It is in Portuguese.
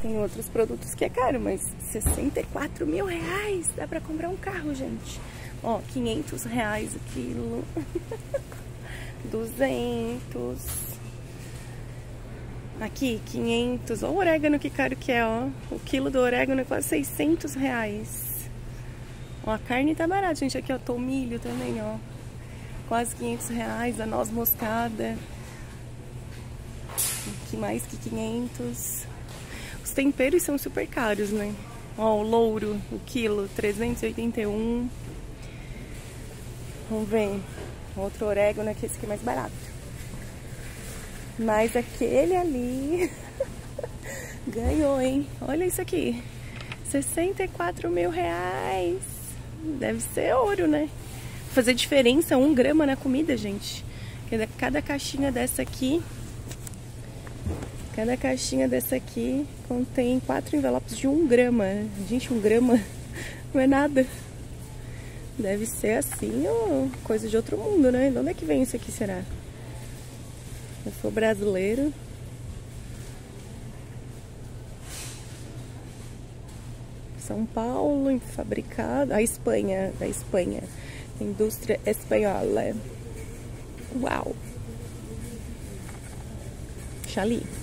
Tem outros produtos que é caro, mas 64 mil reais dá pra comprar um carro, gente. Ó, 500 reais o quilo. 200. Aqui, 500. Ó o orégano, que caro que é, ó. O quilo do orégano é quase 600 reais. Ó, a carne tá barata, gente. Aqui, ó, tomilho também, ó. Quase 500 reais. A noz moscada. Aqui mais que 500. Os temperos são super caros, né? Ó, o louro, o quilo, 381. Vamos ver. Outro orégano aqui, esse aqui é mais barato. Mas aquele ali ganhou, hein? Olha isso aqui. 64 mil reais. Deve ser ouro, né? Fazer diferença 1 grama na comida, gente. Cada caixinha dessa aqui... Cada caixinha dessa aqui contém 4 envelopes de 1 grama. Gente, 1 grama não é nada. Deve ser assim ou coisa de outro mundo, né? De onde é que vem isso aqui, será? Eu sou brasileiro. São Paulo, fabricado... A Espanha, da Espanha. Indústria espanhola. Uau! Xali.